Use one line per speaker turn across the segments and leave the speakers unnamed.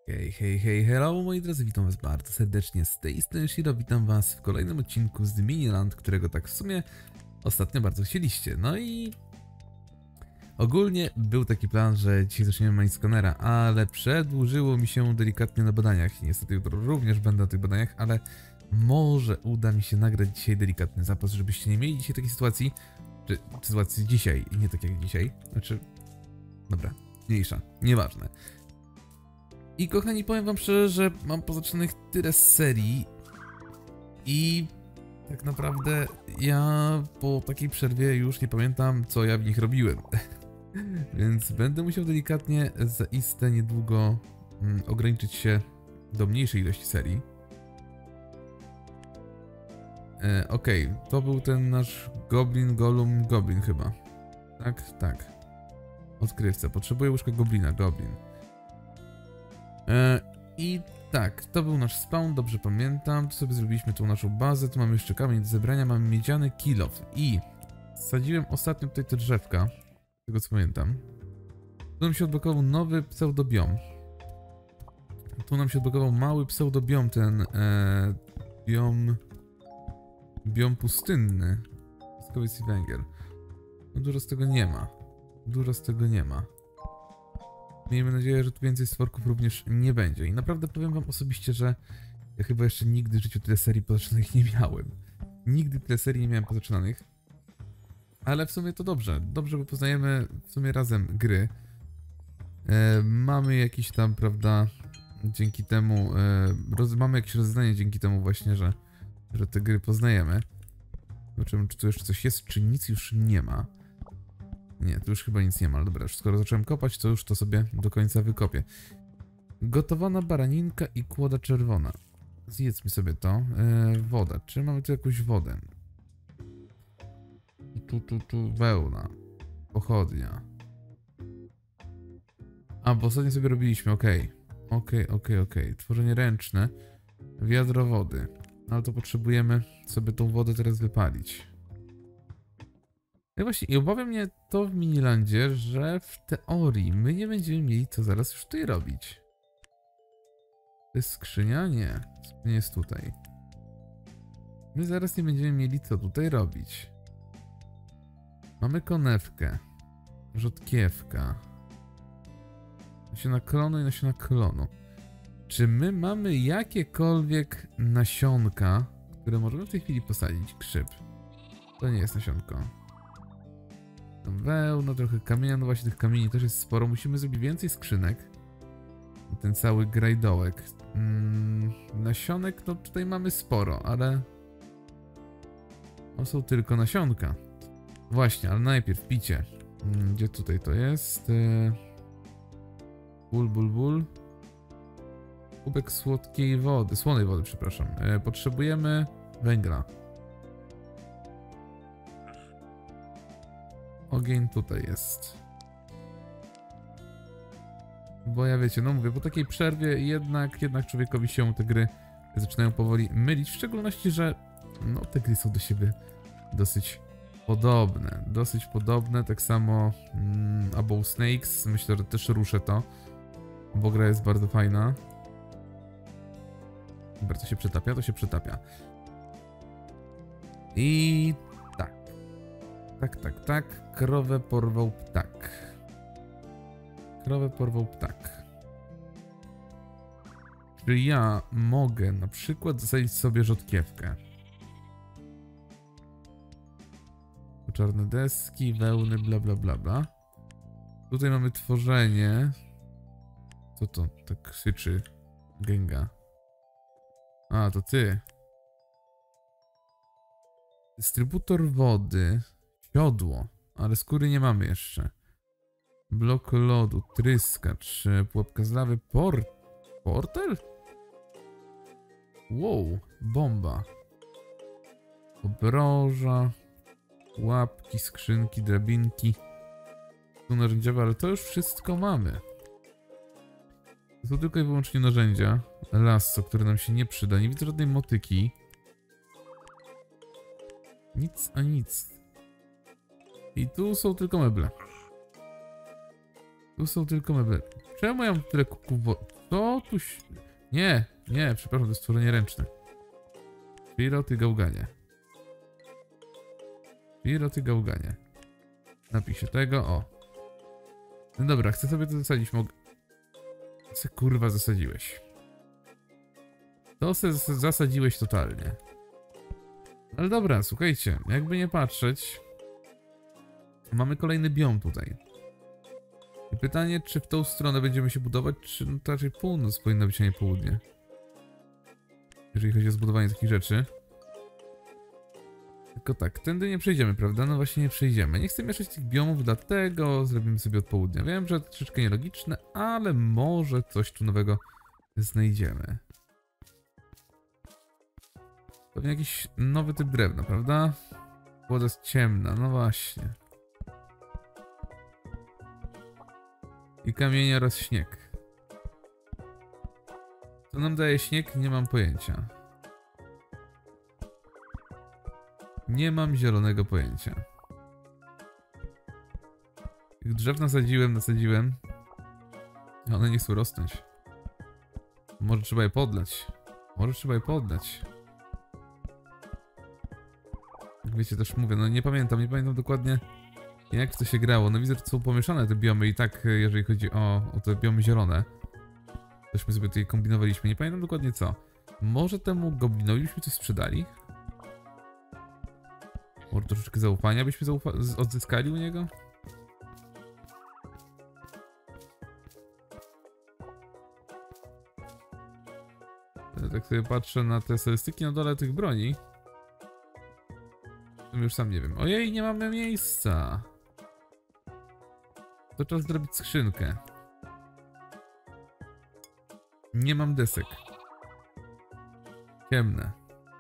Hej, hej, hej, hello moi drodzy, witam was bardzo serdecznie, z tej strony Shiro, witam was w kolejnym odcinku z Miniland, którego tak w sumie ostatnio bardzo chcieliście. No i ogólnie był taki plan, że dzisiaj zaczniemy Minescanera, ale przedłużyło mi się delikatnie na badaniach i niestety jutro również będę na tych badaniach, ale może uda mi się nagrać dzisiaj delikatny zapas, żebyście nie mieli dzisiaj takiej sytuacji, czy sytuacji dzisiaj i nie tak jak dzisiaj, dobra, mniejsza, nieważne. I kochani, powiem wam szczerze, że mam pozaczynanych tyle serii i tak naprawdę ja po takiej przerwie już nie pamiętam, co ja w nich robiłem. Więc będę musiał delikatnie zaiste niedługo ograniczyć się do mniejszej ilości serii. Okej, to był ten nasz Goblin chyba. Tak. Odkrywca. Potrzebuję łóżka Goblin. I tak, to był nasz spawn, dobrze pamiętam. Tu sobie zrobiliśmy tą naszą bazę, tu mamy jeszcze kamień do zebrania, mamy miedziany kill off. I sadziłem ostatnio tutaj te drzewka, z tego co pamiętam. Tu nam się odblokował nowy pseudobiom. Tu nam się odblokował mały pseudobiom, ten biom pustynny. Piaskowiec i węgiel. No dużo z tego nie ma. Miejmy nadzieję, że tu więcej stworków również nie będzie. I naprawdę powiem wam osobiście, że ja chyba jeszcze nigdy w życiu tyle serii pozaczynanych nie miałem. Nigdy tyle serii nie miałem pozaczynanych. Ale w sumie to dobrze. Dobrze, bo poznajemy w sumie razem gry. Mamy jakiś tam, prawda, dzięki temu... mamy jakieś rozdanie dzięki temu właśnie, że te gry poznajemy. Zobaczymy, czy tu jeszcze coś jest, czy nic już nie ma. Nie, tu już chyba nic nie ma, ale dobra, już skoro zacząłem kopać, to już to sobie do końca wykopię. Gotowana baraninka i kłoda czerwona. Zjedzmy sobie to. Woda. Czy mamy tu jakąś wodę? Tu wełna. Pochodnia. A, bo ostatnio sobie robiliśmy, okej. Tworzenie ręczne. Wiadro wody. Ale to potrzebujemy sobie tą wodę teraz wypalić. Ja właśnie, i obawia mnie to w Minilandzie, że w teorii my nie będziemy mieli co zaraz już tutaj robić. To jest skrzynia? Nie. Skrzynia jest tutaj. My zaraz nie będziemy mieli co tutaj robić. Mamy konewkę. Rzodkiewka. Nasiona klonu i nasiona klonu. Czy my mamy jakiekolwiek nasionka, które możemy w tej chwili posadzić? Grzyb. To nie jest nasionko. Wełno, trochę kamienia, no właśnie tych kamieni też jest sporo. Musimy zrobić więcej skrzynek. Ten cały grajdołek. Nasionek, no tutaj mamy sporo, ale... to są tylko nasionka. Właśnie, ale najpierw picie. Gdzie tutaj to jest? Ból. Kubek słonej wody, przepraszam. Potrzebujemy węgla. Ogień tutaj jest. Bo ja wiecie, no mówię, po takiej przerwie jednak człowiekowi się te gry zaczynają powoli mylić. W szczególności, że no te gry są do siebie dosyć podobne. Tak samo Above Snakes. Myślę, że też ruszę to, bo gra jest bardzo fajna. Bardzo się przetapia, to się przetapia. I... Tak. Krowę porwał ptak. Czy ja mogę na przykład zasadzić sobie rzodkiewkę? Czarne deski, wełny, bla. Tutaj mamy tworzenie. Co to? Tak krzyczy Gęga. A, to ty. Dystrybutor wody. Siodło, ale skóry nie mamy jeszcze. Blok lodu, tryskacz, pułapka z lawy, portal? Wow, bomba. Obroża, pułapki, skrzynki, drabinki. Tu narzędziowe, ale to już wszystko mamy. To są tylko i wyłącznie narzędzia. Lasso, które nam się nie przyda. Nie widzę żadnej motyki. Nic a nic. I tu są tylko meble. Czemu ja mam tyle Co tu się... Nie, nie, przepraszam, to jest stworzenie ręczne. Shiro, ty gałganie. Shiro, ty gałganie. Napiszę tego, o. No dobra, chcę sobie to zasadzić, mogę... Co kurwa zasadziłeś? To se zasadziłeś totalnie. Ale dobra, słuchajcie, jakby nie patrzeć... Mamy kolejny biom tutaj. I pytanie, czy w tą stronę będziemy się budować, czy no to raczej północ powinno być, a nie południe. Jeżeli chodzi o zbudowanie takich rzeczy. Tylko tak, tędy nie przejdziemy, prawda? No właśnie nie przejdziemy. Nie chcę mieszać tych biomów, dlatego zrobimy sobie od południa. Wiem, że to troszeczkę nielogiczne, ale może coś tu nowego znajdziemy. Pewnie jakiś nowy typ drewna, prawda? Woda jest ciemna, no właśnie. I kamienie oraz śnieg. Co nam daje śnieg? Nie mam pojęcia. Nie mam zielonego pojęcia. Tych drzew nasadziłem. One nie chcą rosnąć. Może trzeba je podlać. Jak wiecie, też mówię, no nie pamiętam dokładnie, jak w to się grało. No widzę, że są pomieszane te biomy i tak, jeżeli chodzi o te biomy zielone. Tośmy sobie tutaj kombinowaliśmy, nie pamiętam dokładnie co. Może temu goblinowi byśmy coś sprzedali? Może troszeczkę zaufania byśmy odzyskali u niego? Ja tak sobie patrzę na te statystyki na dole tych broni. To już sam nie wiem. Ojej, nie mamy miejsca. To czas zrobić skrzynkę. Nie mam desek. Ciemne.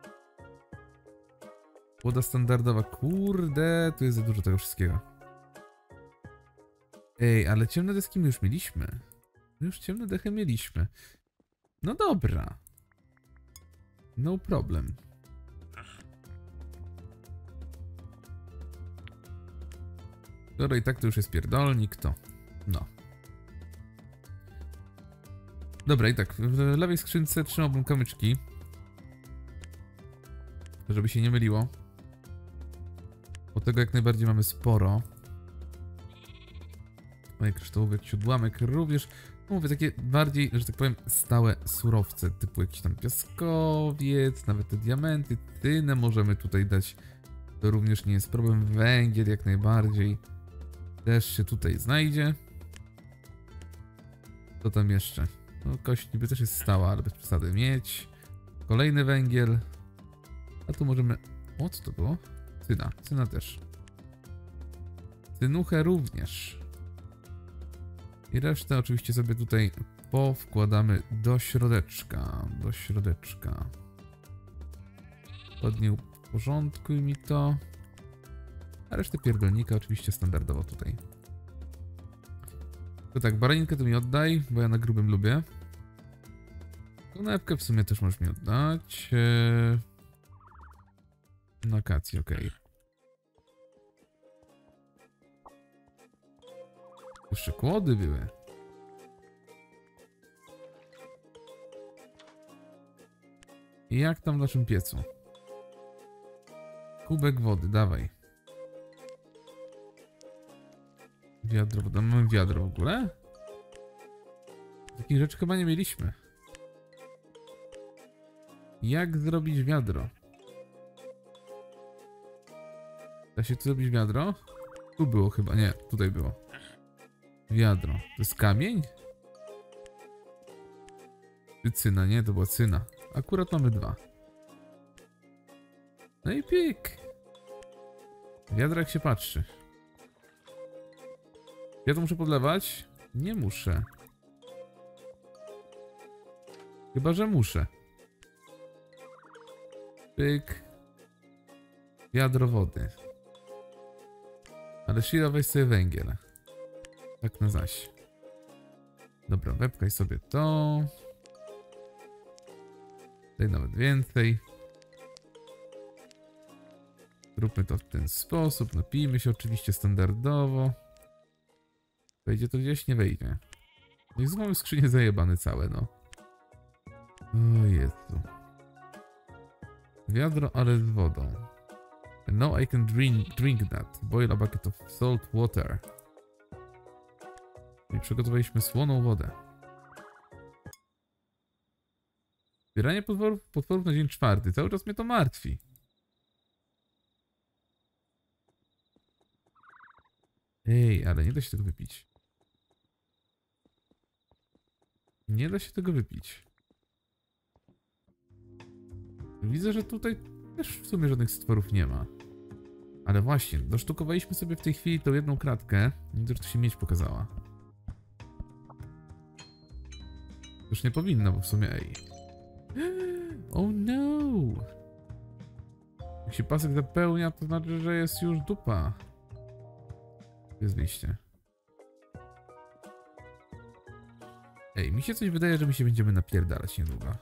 Woda standardowa. Kurde, tu jest za dużo tego wszystkiego. Ej, ale ciemne deski my już mieliśmy. My już ciemne dechy mieliśmy. No dobra. No problem. Dobra, i tak to już jest pierdolnik, to... No. Dobra, i tak, w lewej skrzynce trzymałbym kamyczki. Żeby się nie myliło. Bo tego jak najbardziej mamy sporo. Moje kryształówek, siódłamek również. No mówię, takie bardziej, że tak powiem, stałe surowce. Typu jakiś tam piaskowiec, nawet te diamenty, tynę możemy tutaj dać. To również nie jest problem. Węgiel jak najbardziej też się tutaj znajdzie. Co tam jeszcze? No kość niby też jest stała, ale bez przesady. Miedź. Kolejny węgiel. A tu możemy... O, co to było? Cyna. Cyna też. Cynuchę również. I resztę oczywiście sobie tutaj powkładamy do środeczka. Do środeczka. Ładnie uporządkuj mi to. A resztę pierdolnika oczywiście standardowo tutaj. To tak, baraninkę to mi oddaj, bo ja na grubym lubię. Konewkę w sumie też możesz mi oddać. Na akacji, okej. Jeszcze kłody były. I jak tam w naszym piecu? Kubek wody, dawaj. Wiadro, woda. Mamy wiadro w ogóle? Takich rzeczy chyba nie mieliśmy. Jak zrobić wiadro? Da się tu zrobić wiadro? Tu było chyba, nie, tutaj było. Wiadro. To jest kamień? Czy cyna? Nie, to była cyna. Akurat mamy dwa. No i pik. Wiadro jak się patrzy. Ja to muszę podlewać? Nie muszę. Chyba, że muszę. Pyk. Wiadro wody. Ale Shiro, weź sobie węgiel. Tak na zaś. Dobra, wepchaj sobie to. Daj nawet więcej. Zróbmy to w ten sposób. Napijmy się oczywiście standardowo. Wejdzie to gdzieś? Nie wejdzie. No i mamy skrzynie zajebane całe, no. O Jezu. Wiadro, ale z wodą. No, I can drink that. Boil a bucket of salt water. I przygotowaliśmy słoną wodę. Zbieranie potworów na dzień 4. Cały czas mnie to martwi. Ej, ale nie da się tego wypić. Nie da się tego wypić. Widzę, że tutaj też w sumie żadnych stworów nie ma. Ale właśnie, dosztukowaliśmy sobie w tej chwili tą jedną kratkę. Widzę, że tu się miedź pokazała. Już nie powinno, bo w sumie ej. Oh no! Jak się pasek zapełnia, to znaczy, że jest już dupa. Jest wyjście. Ej, mi się coś wydaje, że my się będziemy napierdalać niedługo.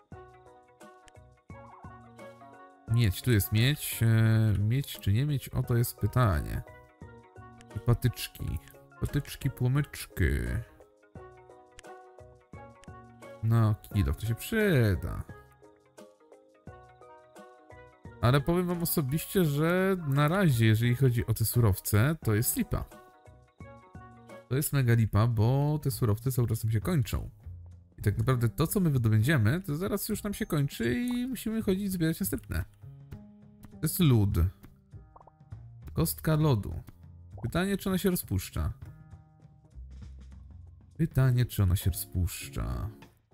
Miedź, tu jest miedź. Miedź czy nie miedź? Oto jest pytanie. I patyczki. Patyczki, płomyczki. No, kilo, to się przyda. Ale powiem wam osobiście, że na razie, jeżeli chodzi o te surowce, to jest lipa. To jest mega lipa, bo te surowce cały czas nam się kończą. I tak naprawdę to, co my wydobędziemy, to zaraz już nam się kończy i musimy chodzić zbierać następne. To jest lód. Kostka lodu. Pytanie, czy ona się rozpuszcza. Pytanie, czy ona się rozpuszcza.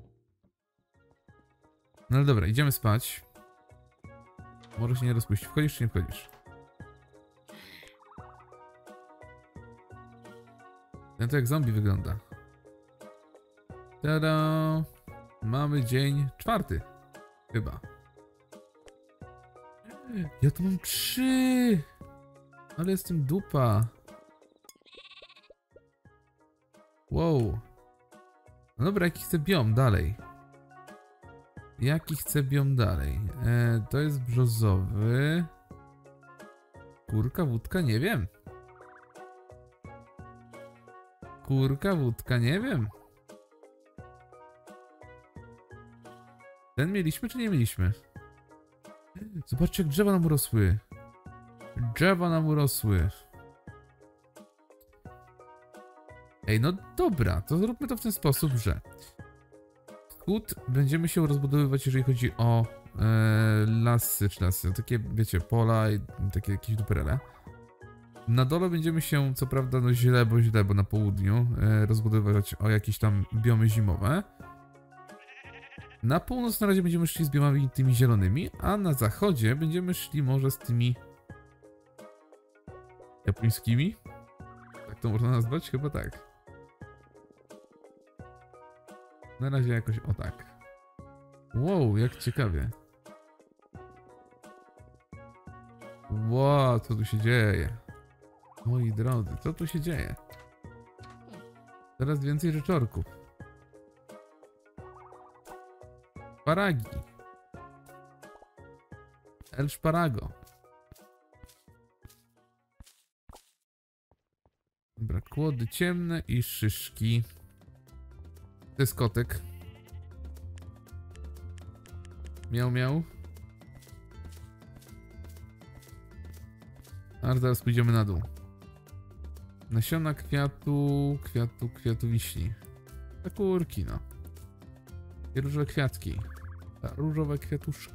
No ale dobra, idziemy spać. Może się nie rozpuści. Wchodzisz czy nie wchodzisz? Ten to jak zombie wygląda. Tada! Mamy dzień 4. Chyba. Ja tu mam 3! Ale jestem dupa. Wow. No dobra, jaki chcę biom dalej? Jaki chcę biom dalej? To jest brzozowy. Kurka, wódka, nie wiem. Kurka, wódka, nie wiem. Ten mieliśmy, czy nie mieliśmy? Zobaczcie, jak drzewa nam urosły. Drzewa nam urosły. Ej, no dobra, to zróbmy to w ten sposób, że wschód będziemy się rozbudowywać, jeżeli chodzi o lasy, takie, wiecie, pola i takie jakieś duperele. Na dole będziemy się, co prawda, no źle, bo na południu rozbudowywać o jakieś tam biomy zimowe. Na północ na razie będziemy szli z biomami tymi zielonymi, a na zachodzie będziemy szli może z tymi japońskimi. Tak to można nazwać? Chyba tak. Na razie jakoś o tak. Wow, jak ciekawie. Wow, co tu się dzieje? Moi drodzy, co tu się dzieje? Coraz więcej rzeczorków. Szparagi. El Szparago. Dobra, kłody ciemne i szyszki. To jest kotek. Miał, miał. A zaraz pójdziemy na dół. Nasiona kwiatu wiśni. Te kurki, no. I różowe kwiatki. Różowe kwiatuszki.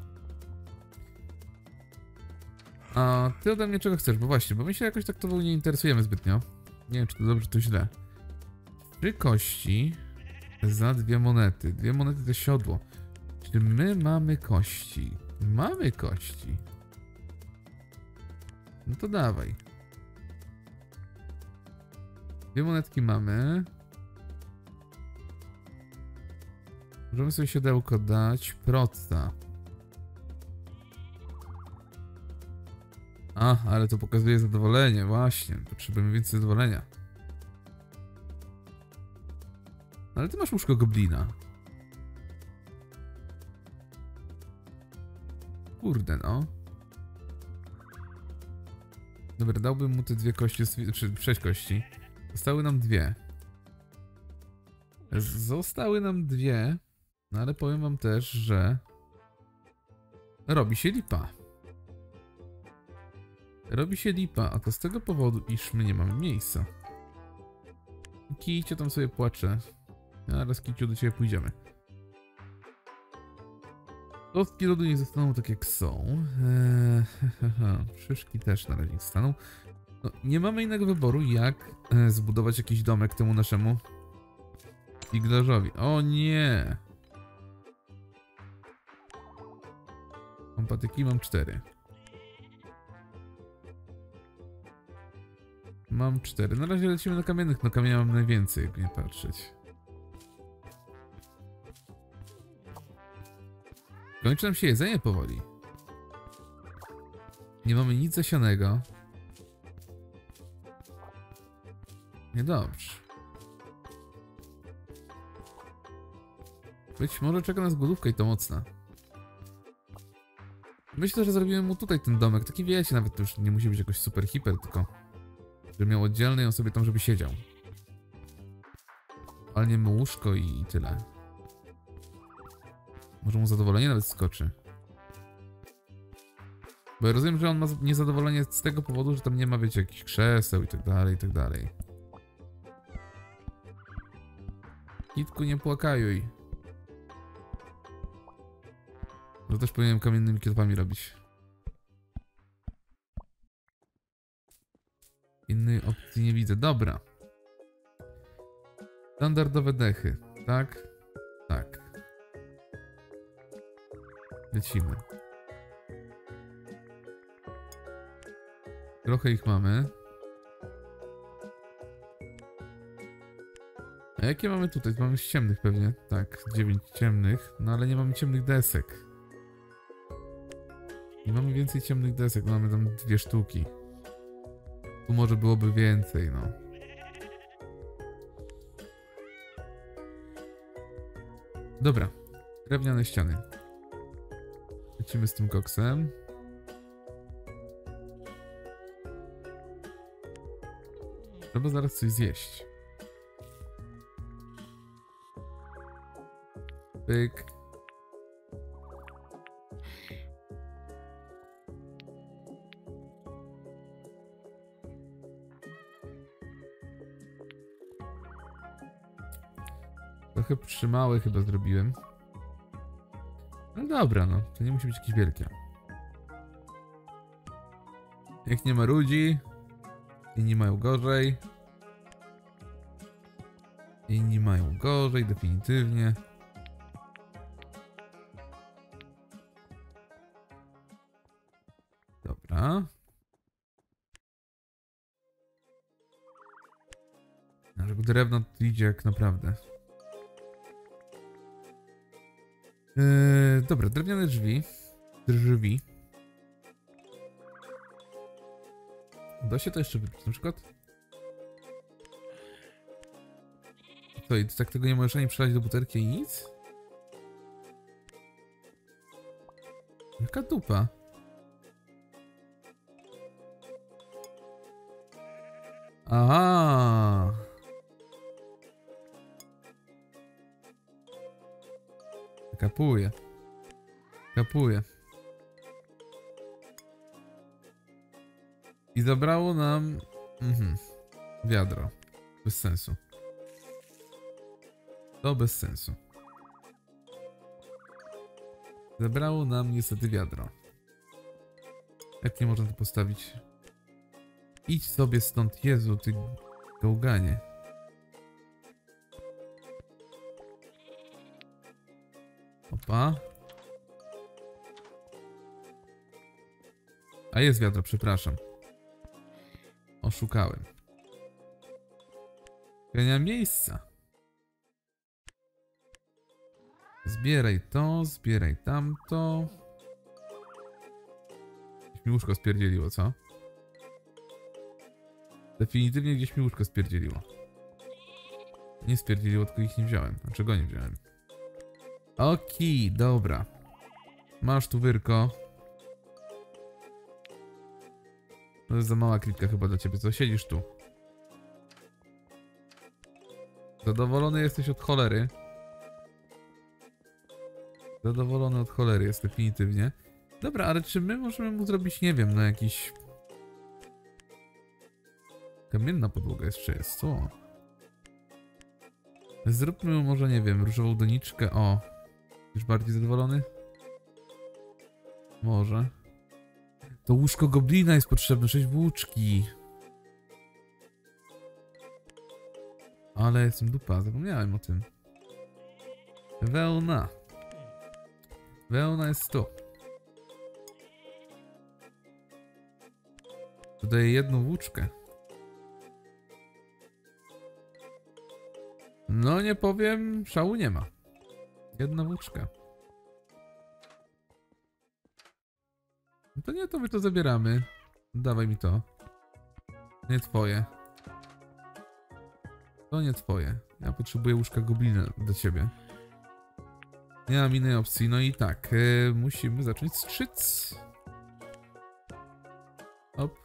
A ty ode mnie czego chcesz? Bo właśnie, bo my się jakoś tak to nie interesujemy zbytnio. Nie wiem, czy to dobrze, czy to źle. 3 kości za 2 monety. 2 monety to siodło. Czy my mamy kości? Mamy kości. No to dawaj. 2 monetki mamy. Możemy sobie siodełko dać. Proca. A, ale to pokazuje zadowolenie. Właśnie. Potrzebujemy więcej zadowolenia. Ale ty masz łóżko goblina. Kurde, no. Dobra, dałbym mu te 2 kości, czy 6 kości. Zostały nam 2. Zostały nam dwie, no ale powiem wam też, że robi się lipa. Robi się lipa, a to z tego powodu, iż my nie mamy miejsca. Kicio tam sobie płacze. Zaraz, Kiciu, do ciebie pójdziemy. Kostki lodu nie zostaną tak jak są. Szyszki też na razie nie zostaną. No, nie mamy innego wyboru, jak zbudować jakiś domek temu naszemu figlarzowi. O nie! Mam patyki, mam 4. Mam 4. Na razie lecimy na kamiennych. No kamienia mam najwięcej, jakby nie patrzeć. Kończy nam się jedzenie powoli. Nie mamy nic zasianego. Niedobrze. Być może czeka nas głodówka i to mocna. Myślę, że zrobimy mu tutaj ten domek. Taki wiecie, nawet to już nie musi być jakoś super hiper, tylko żeby miał oddzielny i on sobie tam, żeby siedział. Ale mu łóżko i tyle. Może mu zadowolenie nawet skoczy. Bo ja rozumiem, że on ma niezadowolenie z tego powodu, że tam nie ma, wiecie, jakichś krzeseł i tak dalej, i tak dalej. Kitku, nie płakajuj. To też powinienem kamiennymi kwiatami robić. Innej opcji nie widzę. Dobra. Standardowe dechy. Tak? Tak. Lecimy. Trochę ich mamy. A jakie mamy tutaj? Mamy z ciemnych pewnie. Tak, 9 ciemnych. No ale nie mamy ciemnych desek. Nie mamy więcej ciemnych desek. Mamy tam 2 sztuki. Tu może byłoby więcej, no. Dobra. Drewniane ściany. Lecimy z tym koksem. Trzeba zaraz coś zjeść. Pyk. Trochę przymałe chyba zrobiłem. No dobra, no. To nie musi być jakieś wielkie. Jak nie ma ludzi, inni mają gorzej. Inni mają gorzej, definitywnie. Dobra. Żeby drewno tu idzie jak naprawdę. Dobra, drewniane drzwi. Drzwi. Da się to jeszcze wypić na przykład? Co, i tak tego nie możesz ani przelać do butelki i nic? Jaka dupa? Aha. Kapuję. Kapuję. I zabrało nam... wiadro. Bez sensu. To bez sensu. Zabrało nam niestety wiadro. Jak nie można to postawić? Idź sobie stąd, Jezu, ty gałganie. Opa. A jest wiadro, przepraszam. Oszukałem. Ja nie mam miejsca. Zbieraj to, zbieraj tamto. Gdzieś mi łóżko spierdzieliło, co? Definitywnie gdzieś mi łóżko spierdzieliło. Nie spierdzieliło, tylko ich nie wziąłem. Dlaczego nie wziąłem? Okej, dobra. Masz tu wyrko. To jest za mała klitka chyba dla ciebie, co? Siedzisz tu. Zadowolony jesteś od cholery. Zadowolony od cholery jest definitywnie. Dobra, ale czy my możemy mu zrobić, nie wiem, no jakiś... Kamienna podłoga jeszcze jest, co? Zróbmy mu może, nie wiem, różową doniczkę, o. Już bardziej zadowolony? Może. To łóżko goblina jest potrzebne, 6 włóczki. Ale jestem dupa, zapomniałem o tym. Wełna. Wełna jest tu. Dodaję jedną włóczkę. No nie powiem, szału nie ma. Jedna włóczka. No to nie, to my to zabieramy. Dawaj mi to. Nie twoje. To nie twoje. Ja potrzebuję łóżka goblina do ciebie. Nie mam innej opcji. No i tak, musimy zacząć strzyc. Hop.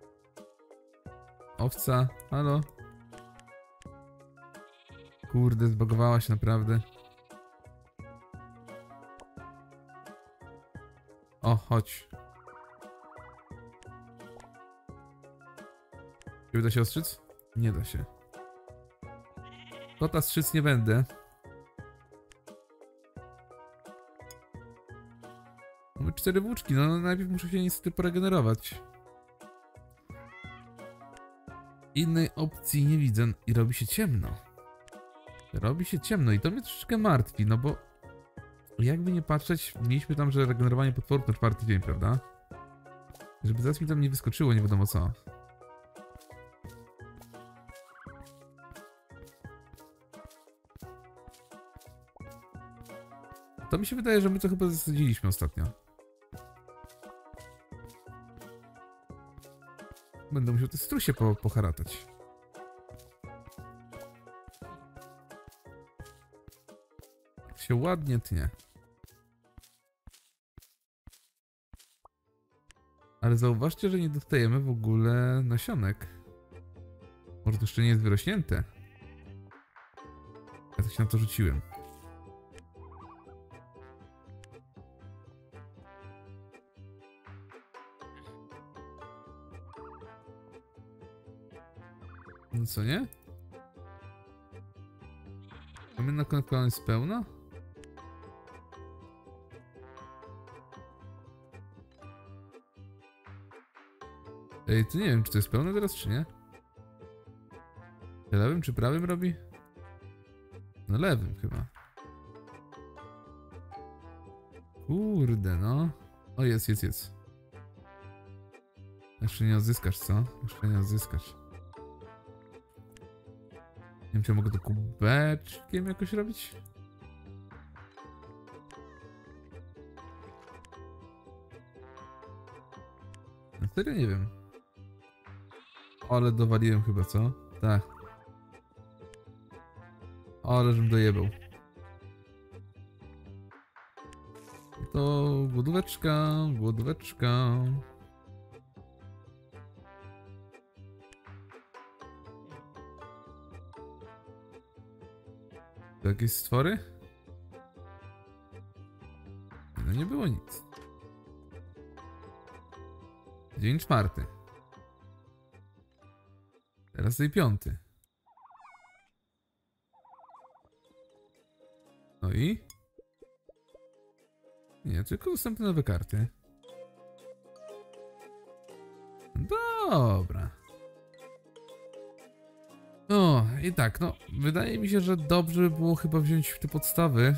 Owca, halo. Kurde, zbagowała się naprawdę. O, chodź. Czy da się ostrzyc? Nie da się. Kota strzyc nie będę. Mamy 4 włóczki, no najpierw muszę się niestety poregenerować. Innej opcji nie widzę i robi się ciemno. Robi się ciemno i to mnie troszeczkę martwi, no bo jakby nie patrzeć, mieliśmy tam, że regenerowanie potworów na 4. dzień, prawda? Żeby zaraz mi tam nie wyskoczyło, nie wiadomo co. To mi się wydaje, że my to chyba zasadziliśmy ostatnio. Będę musiał te strusie poharatać. Się ładnie tnie. Ale zauważcie, że nie dostajemy w ogóle nasionek. Może to jeszcze nie jest wyrośnięte. Ja tak się na to rzuciłem. No co nie? Kamienna konekta jest pełna? Ej, to nie wiem, czy to jest pełne teraz, czy nie? Lewym czy prawym robi? No lewym chyba. Kurde, no. O, jest. Jeszcze nie odzyskasz, co? Jeszcze nie odzyskasz. Nie wiem, czy mogę to kubeczkiem jakoś robić? Na serio nie wiem. Ale dowaliłem chyba, co? Tak. Ale żebym dojebał. To głodóweczka. To jakieś stwory? No nie było nic. Dzień 4. Teraz i 5. No i? Nie, tylko dostępne nowe karty. Dobra. No i tak, no wydaje mi się, że dobrze by było chyba wziąć te podstawy.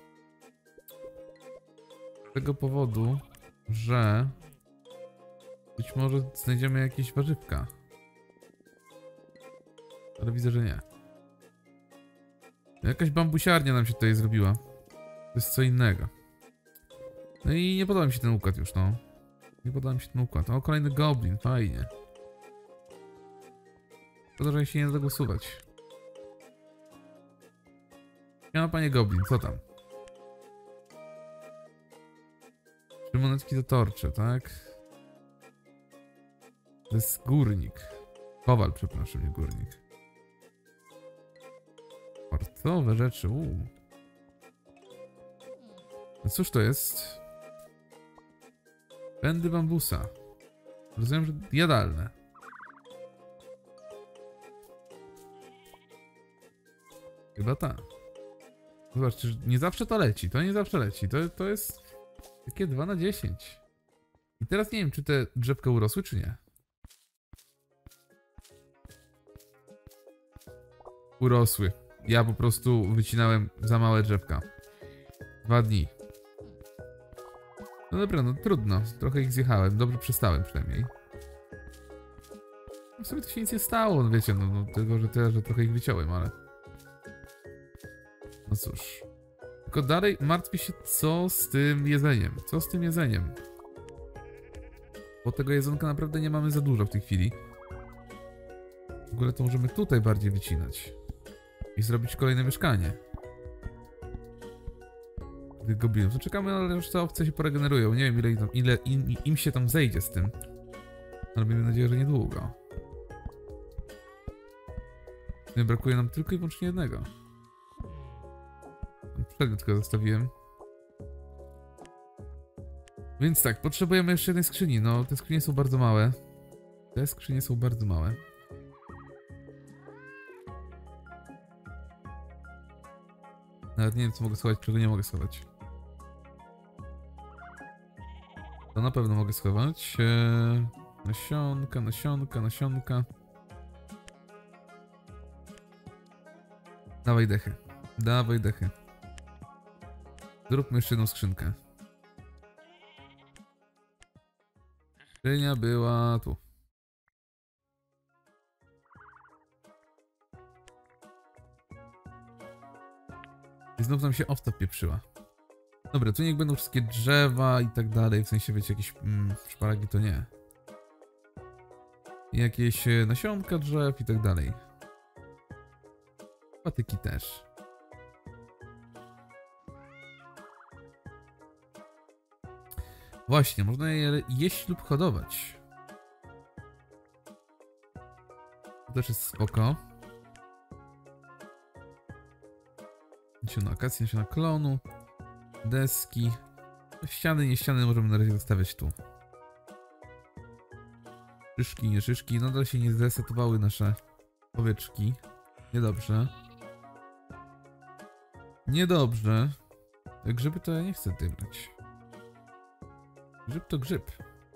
Z tego powodu, że być może znajdziemy jakieś warzywka. Ale widzę, że nie. Jakaś bambusiarnia nam się tutaj zrobiła. To jest co innego. No i nie podoba mi się ten układ już, no. Nie podoba mi się ten układ. O, kolejny goblin, fajnie. Szkoda, że się nie da głosować. Ja, panie goblin, co tam? 3 monetki do torcze, tak? To jest górnik. Kowal, przepraszam, nie górnik. Nowe rzeczy, No cóż to jest? Pędy bambusa. Rozumiem, że jadalne. Chyba tak. Zobaczcie, że nie zawsze to leci. To nie zawsze leci. To jest takie 2 na 10. I teraz nie wiem, czy te drzewka urosły, czy nie. Urosły. Ja po prostu wycinałem za małe drzewka. 2 dni. No dobra, no trudno. Trochę ich zjechałem. Dobrze przestałem przynajmniej. W sumie to się nic nie stało, no wiecie, no tylko, że tyle, że trochę ich wyciąłem, ale... No cóż. Tylko dalej martwię się, co z tym jedzeniem. Co z tym jedzeniem? Bo tego jedzonka naprawdę nie mamy za dużo w tej chwili. W ogóle to możemy tutaj bardziej wycinać. I zrobić kolejne mieszkanie. Tych goblinów. No czekamy, ale już te owce się poregenerują. Nie wiem, ile im się tam zejdzie z tym. Ale miejmy nadzieję, że niedługo. Nie brakuje nam tylko i wyłącznie jednego. Przedmiot tylko zostawiłem. Więc tak, potrzebujemy jeszcze jednej skrzyni. No, te skrzynie są bardzo małe. Te skrzynie są bardzo małe. Nawet nie wiem, co mogę schować, czego nie mogę schować. To na pewno mogę schować. Nasionka, nasionka, nasionka. Dawaj dechy. Dawaj dechy. Zróbmy jeszcze jedną skrzynkę. Skrzynia była tu. I znów nam się owca pieprzyła. Dobra, tu niech będą wszystkie drzewa i tak dalej. W sensie, wiecie, jakieś szparagi to nie. I jakieś nasionka drzew i tak dalej. Patyki też. Właśnie, można je jeść lub hodować. To też jest spoko. Nasiona akacji, nasiona klonu. Deski. Ściany, nie ściany możemy na razie zostawiać tu. Szyszki, nie szyszki. Nadal się nie zresetowały nasze owieczki. Niedobrze. Niedobrze. Grzyby to ja nie chcę tutaj brać. Grzyb to grzyb.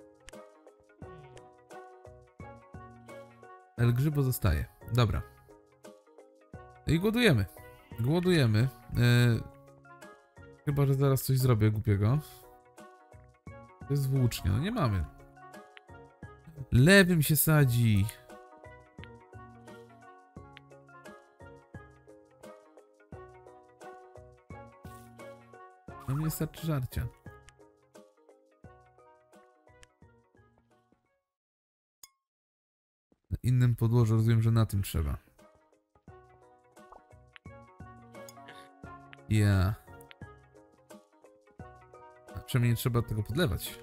Ale grzybo zostaje. Dobra. I głodujemy. Głodujemy. Chyba, że zaraz coś zrobię głupiego. To jest włócznie. No nie mamy. Lewym się sadzi. No nie starczy żarcia. Na innym podłożu rozumiem, że na tym trzeba. Ja. Przynajmniej nie trzeba tego podlewać.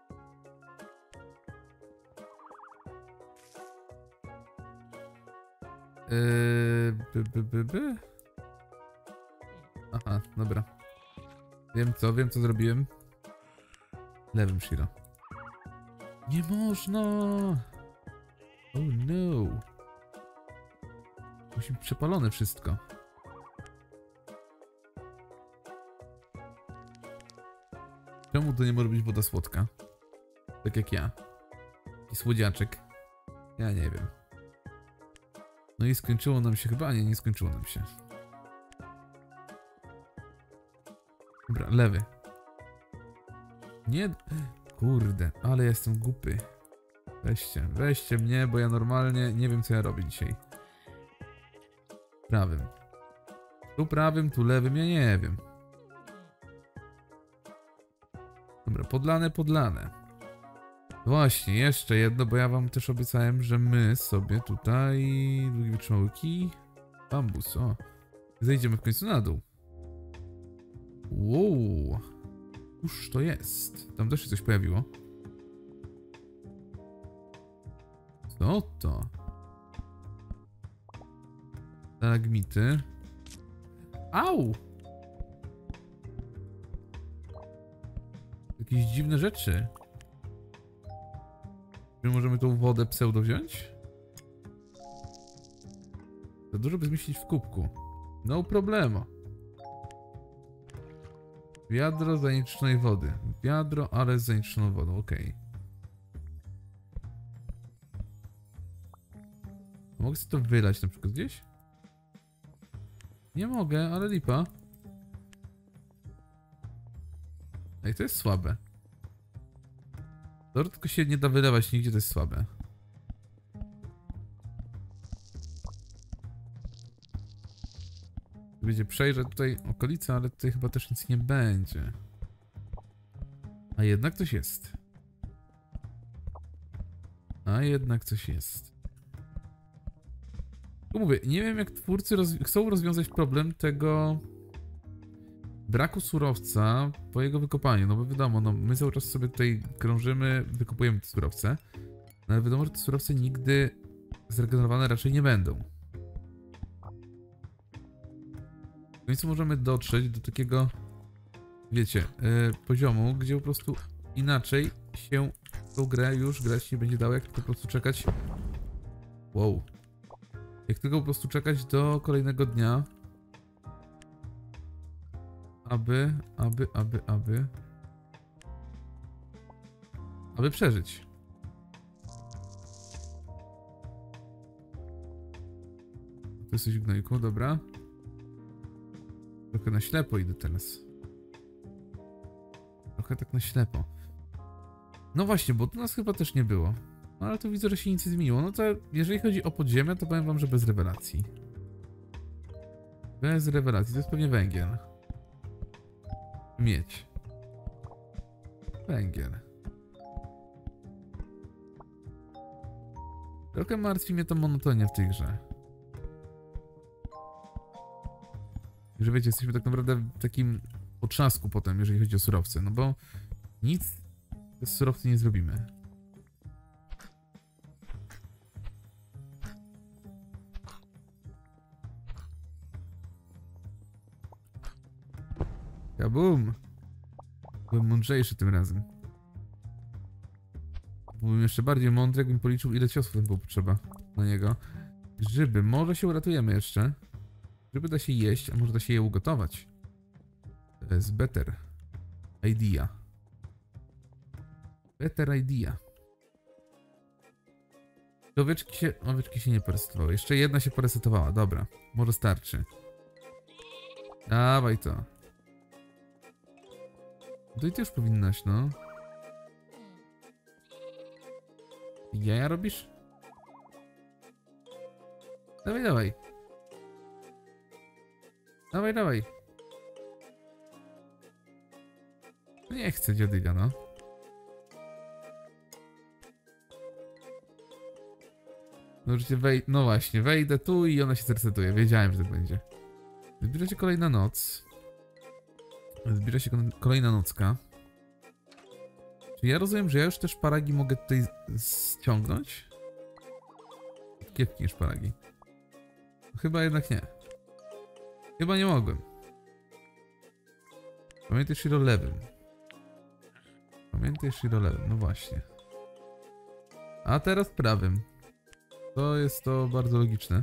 Aha, dobra. Wiem co zrobiłem. Lewym Shiro. Nie można! Oh no! Musi być przepalone wszystko. Czemu to nie może być woda słodka? Tak jak ja. I słodziaczek. Ja nie wiem. No i skończyło nam się chyba? Nie skończyło nam się. Dobra, lewy. Nie... Kurde, ale jestem głupy. Weźcie mnie, bo ja normalnie nie wiem, co ja robię dzisiaj. Prawym. Tu prawym, tu lewym, ja nie wiem. Dobra, podlane. Właśnie, jeszcze jedno, bo ja wam też obiecałem, że my sobie tutaj... Długie wytrzymałyki... Bambus, o. Zejdziemy w końcu na dół. Wow. Cóż to jest? Tam też się coś pojawiło. Co to? Stalagmity. Au! Jakieś dziwne rzeczy. Czy możemy tą wodę pseudo wziąć? Za dużo by zmieścić w kubku. No problemo. Wiadro zanieczyszczonej wody. Wiadro, ale z zanieczyszczoną wodą, okej. Mogę sobie to wylać na przykład gdzieś? Nie mogę, ale lipa. Ej, to jest słabe. To tylko się nie da wylewać nigdzie, to jest słabe. Będzie przejrzeć tutaj okolice, ale tutaj chyba też nic nie będzie. A jednak coś jest. A jednak coś jest. Tu mówię, nie wiem jak twórcy chcą rozwiązać problem tego braku surowca po jego wykopaniu. No bo wiadomo, no my cały czas sobie tutaj krążymy, wykopujemy te surowce. No ale wiadomo, że te surowce nigdy zregenerowane raczej nie będą. W końcu możemy dotrzeć do takiego, wiecie, poziomu, gdzie po prostu inaczej się tą grę już grać nie będzie dało, jak tylko po prostu czekać. Wow. Jak tylko po prostu czekać do kolejnego dnia, aby przeżyć. To jest coś w gnojku, dobra. Trochę na ślepo idę teraz. Trochę tak na ślepo. No właśnie, bo tu nas chyba też nie było. No ale tu widzę, że się nic nie zmieniło. No to jeżeli chodzi o podziemia, to powiem wam, że bez rewelacji. Bez rewelacji. To jest pewnie węgiel. Miedź. Węgiel. Trochę martwi mnie ta monotonia w tej grze. Że wiecie, jesteśmy tak naprawdę w takim potrzasku potem, jeżeli chodzi o surowce. No bo nic bez surowcy nie zrobimy. Kabum! Byłem mądrzejszy tym razem. Byłem jeszcze bardziej mądry, jakbym policzył, ile ciosów było potrzeba na niego. Grzyby, może się uratujemy jeszcze. Grzyby da się jeść, a może da się je ugotować. To jest better idea. Better idea. Owieczki się nie poresetowały. Jeszcze jedna się poresetowała, dobra. Może starczy. Dawaj to. To i ty już powinnaś, no. Jaja robisz? Dawaj, dawaj. Dawaj, dawaj. Nie chcę dziadyga, no. No właśnie, wejdę tu i ona się zresetuje. Wiedziałem, że tak będzie. Zbliża się kolejna noc. Zbliża się kolejna nocka. Czy ja rozumiem, że ja już te szparagi mogę tutaj ściągnąć? Kiepki niż szparagi. Chyba jednak nie. Chyba nie mogłem. Pamiętaj Shiro lewym. Pamiętaj Shiro lewym, no właśnie. A teraz prawym. To jest to bardzo logiczne.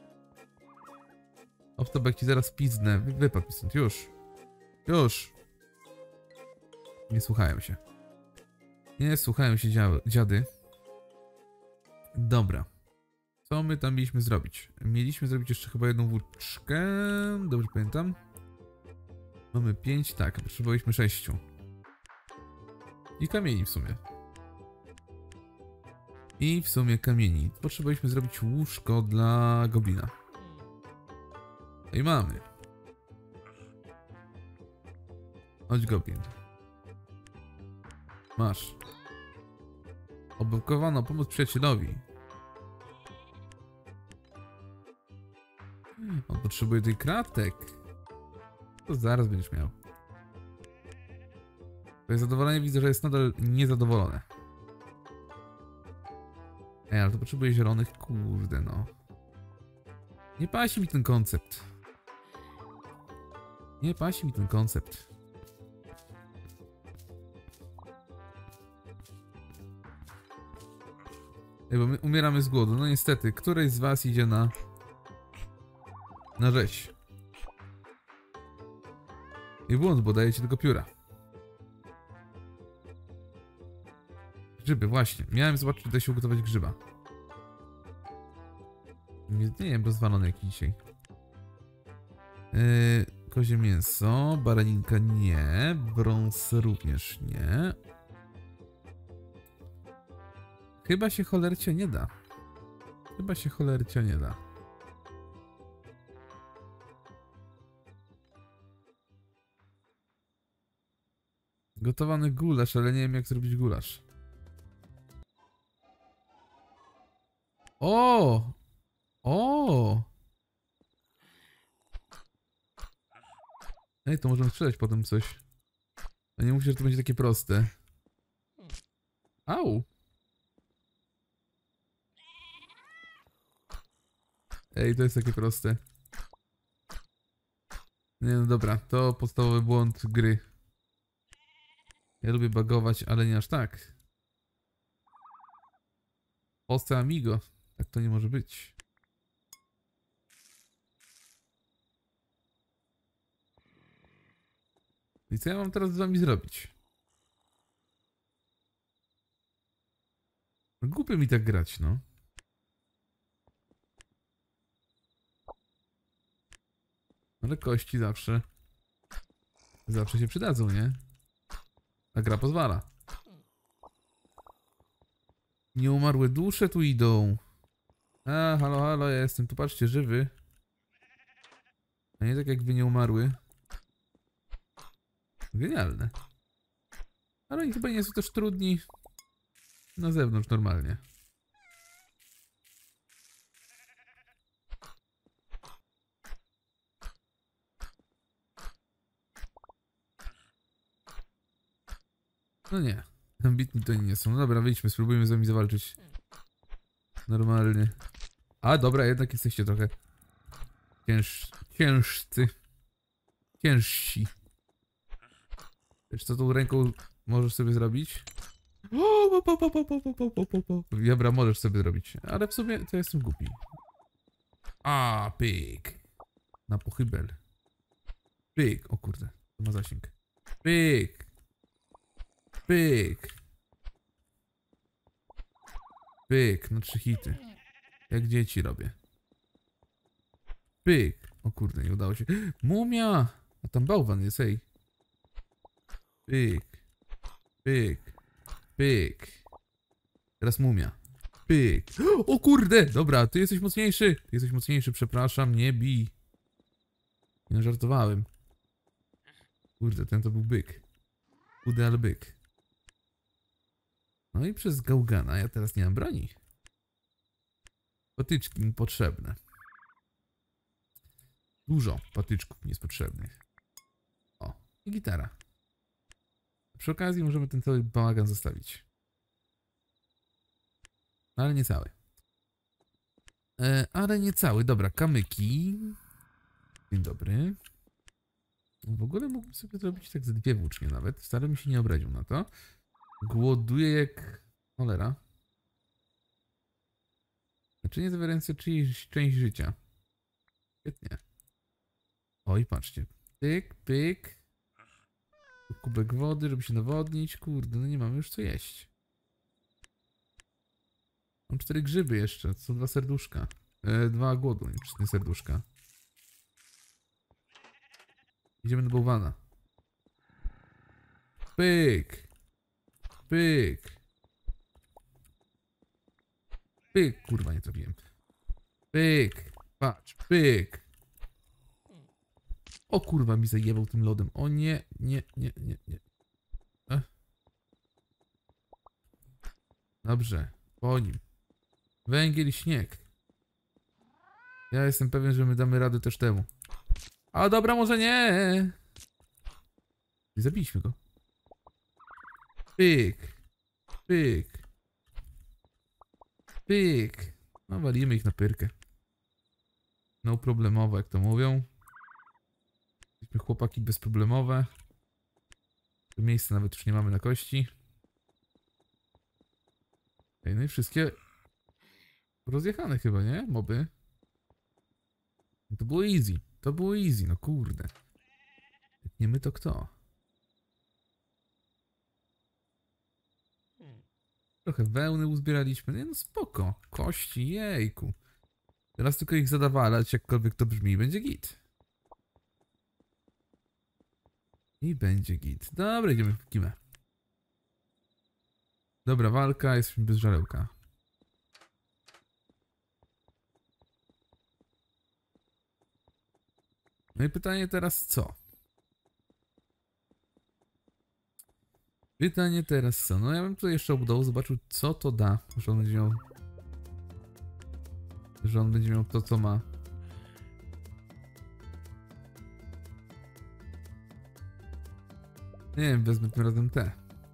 Off-top ci zaraz piznę. Wypadł mi stąd, już. Już. Nie słuchają się. Nie słuchają się dziady. Dobra. Co my tam mieliśmy zrobić? Mieliśmy zrobić jeszcze chyba jedną włóczkę. Dobrze pamiętam. Mamy 5, tak. Potrzebowaliśmy 6. I kamieni w sumie. I w sumie kamieni. Potrzebowaliśmy zrobić łóżko dla goblina. No i mamy. Chodź goblin. Masz. Oblokowano pomoc przyjacielowi. On potrzebuje tej kratek. To zaraz będziesz miał. Twoje zadowolenie widzę, że jest nadal niezadowolone. Ej, ale to potrzebuje zielonych, kurde no. Nie pasi mi ten koncept. Nie pasi mi ten koncept. Ej, bo my umieramy z głodu. No niestety, któryś z was idzie na rzeź. I błąd, bo dajecie tylko pióra. Grzyby, właśnie. Miałem zobaczyć, czy da się ugotować grzyba. Nie wiem, rozwalony jaki dzisiaj. Kozie mięso, baraninka nie, brąz również nie. Chyba się cholercia nie da. Chyba się cholercia nie da. Gotowany gulasz, ale nie wiem jak zrobić gulasz. O! O! Ej, to możemy sprzedać potem coś. A nie mówię, że to będzie takie proste. Au! Ej, to jest takie proste. Nie, no dobra, to podstawowy błąd gry. Ja lubię bugować, ale nie aż tak. Poste amigo. Tak to nie może być. I co ja mam teraz z wami zrobić? No, głupio mi tak grać, no. Ale kości zawsze się przydadzą, nie? A gra pozwala. Nieumarłe dusze tu idą. A, halo, halo, ja jestem tu, patrzcie, żywy. A nie tak jak wy nieumarły. Genialne. Ale oni chyba nie są też trudni na zewnątrz normalnie. No nie. Ambitni to nie są. No dobra, wyjdźmy, spróbujmy z wami zawalczyć. Normalnie. A, dobra, jednak jesteście trochę ciężcy. Ciężsi. Wiesz co tą ręką możesz sobie zrobić? Dobra, możesz sobie zrobić. Ale w sumie to jestem głupi. A, pyk. Na pochybel. Pyk. O kurde, to ma zasięg. Pyk. Pyk. Pyk, no 3 hity. Jak dzieci robię. Pyk. O kurde, nie udało się. Mumia! A tam bałwan jest, ej. Pyk. Pyk. Pyk. Teraz mumia. Pyk. O kurde! Dobra, ty jesteś mocniejszy. Ty jesteś mocniejszy, przepraszam, nie bij. Nie żartowałem. Kurde, ten to był byk. Chudy, ale byk. No i przez gałgana ja teraz nie mam broni. Patyczki mi potrzebne. Dużo patyczków mi jest potrzebnych. O, i gitara. Przy okazji możemy ten cały bałagan zostawić. Ale nie cały. Ale nie cały. Dobra, kamyki. Dzień dobry. W ogóle mógłbym sobie zrobić tak ze 2 włócznie nawet. Stary mi się nie obraził na to. Głoduję jak cholera. Naczynie zawierające czyjś część życia. Świetnie. Oj, patrzcie. Pyk, pyk. Kubek wody, żeby się nawodnić. Kurde, no nie mamy już co jeść. Mam 4 grzyby jeszcze. To są 2 serduszka. 2 głodu, nie serduszka. Idziemy do bałwana. Pyk. Pyk. Pyk. Kurwa, nie trafiłem. Pyk. Patrz. Pyk. O kurwa, mi zajebał tym lodem. O nie, nie, nie, nie, nie. Dobrze. Po nim. Węgiel i śnieg. Ja jestem pewien, że my damy radę też temu. A dobra, może nie. I zabiliśmy go. Pyk. Pyk. Pyk. No walimy ich na pyrkę. No problemowo, jak to mówią. Jesteśmy chłopaki bezproblemowe. Miejsca nawet już nie mamy na kości. Ej, no i wszystkie rozjechane chyba, nie? Moby. To było easy. To było easy, no kurde. Jak nie my, to kto? Trochę wełny uzbieraliśmy. Nie no spoko. Kości, jejku. Teraz tylko ich zadawalać, jakkolwiek to brzmi, i będzie git. I będzie git. Dobra, idziemy w kimę. Dobra walka, jesteśmy bez żarełka. No i pytanie teraz co? Pytanie teraz co? No ja bym tutaj jeszcze obudował, zobaczył co to da. Że on będzie miał... Że on będzie miał to co ma. Nie wiem, wezmę tym razem te.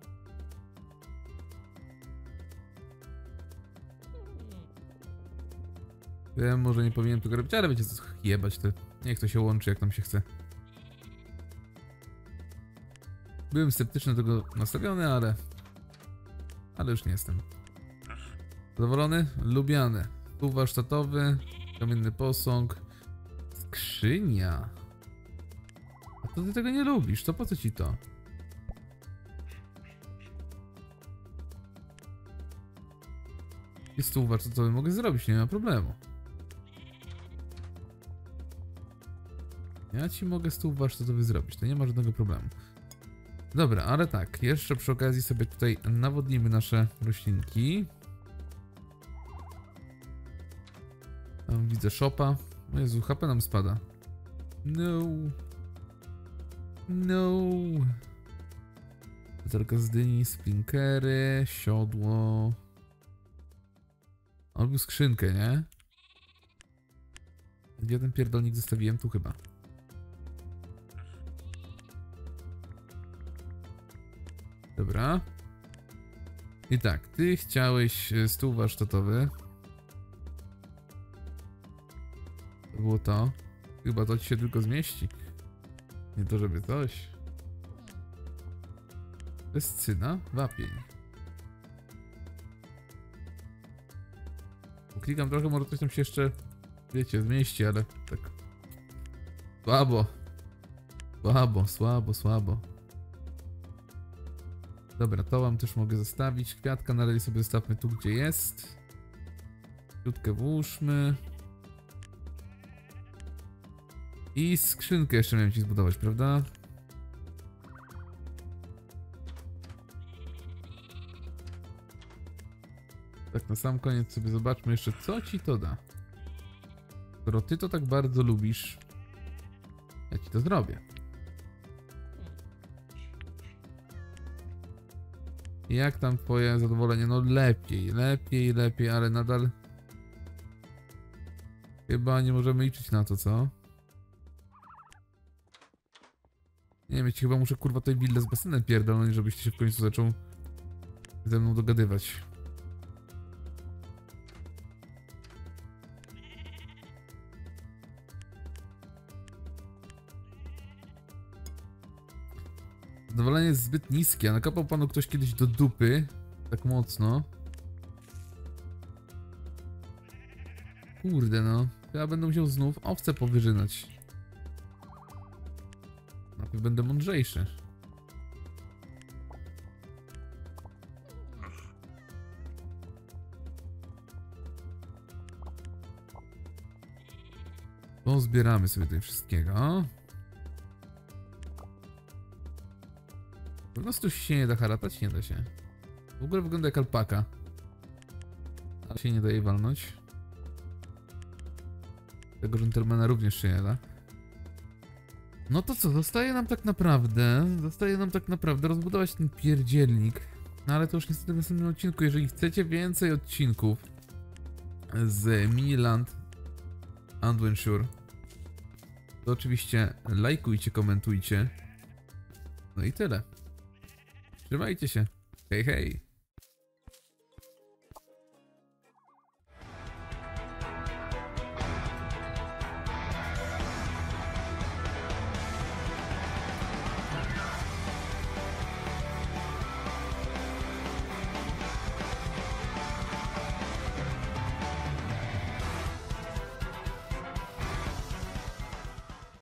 Ja może nie powinienem tego robić, ale wiecie co, jebać to. Niech to się łączy jak tam się chce. Byłem sceptyczny do tego nastawiony, ale już nie jestem. Zadowolony? Lubiany. Stół warsztatowy, kamienny posąg, skrzynia. A to ty tego nie lubisz, to po co ci to? I stół warsztatowy mogę zrobić, nie ma problemu. Ja ci mogę stół warsztatowy zrobić, to nie ma żadnego problemu. Dobra, ale tak, jeszcze przy okazji sobie tutaj nawodnimy nasze roślinki. Tam widzę szopa. O Jezu, HP nam spada. No. No. Tylko z dyni, splinkery, siodło. On był skrzynkę, nie? Gdzie ten pierdolnik zostawiłem? Tu chyba. Dobra. I tak, ty chciałeś stół warsztatowy. To było to. Chyba to ci się tylko zmieści. Nie to, żeby coś. Escyna, wapień. Klikam trochę, może coś tam się jeszcze, wiecie, zmieści, ale tak. Słabo. Słabo, słabo, słabo. Dobra, to wam też mogę zostawić. Kwiatka na razie sobie zostawmy tu, gdzie jest. Krótkę włóżmy. I skrzynkę jeszcze miałem ci zbudować, prawda? Tak na sam koniec sobie zobaczmy jeszcze, co ci to da. Skoro ty to tak bardzo lubisz, ja ci to zrobię. Jak tam twoje zadowolenie? No lepiej, lepiej, lepiej, ale nadal chyba nie możemy liczyć na to, co? Nie wiem, ja ci chyba muszę kurwa tej willę z basenem pierdolnąć, żebyś się w końcu zaczął ze mną dogadywać. Zadowolenie jest zbyt niskie, a nakopał panu ktoś kiedyś do dupy tak mocno. Kurde no, ja będę musiał znów owce powyżynać. Najpierw będę mądrzejszy. Pozbieramy sobie tutaj wszystkiego. Po prostu się nie da haratać? Nie da się. W ogóle wygląda jak alpaka. Ale się nie da jej walnąć. Tego dżentelmena również się nie da. No to co, zostaje nam tak naprawdę rozbudować ten pierdzielnik. No ale to już niestety w następnym odcinku. Jeżeli chcecie więcej odcinków z Miniland Adventure, to oczywiście lajkujcie, komentujcie. No i tyle. Trzymajcie się. Hej, hej.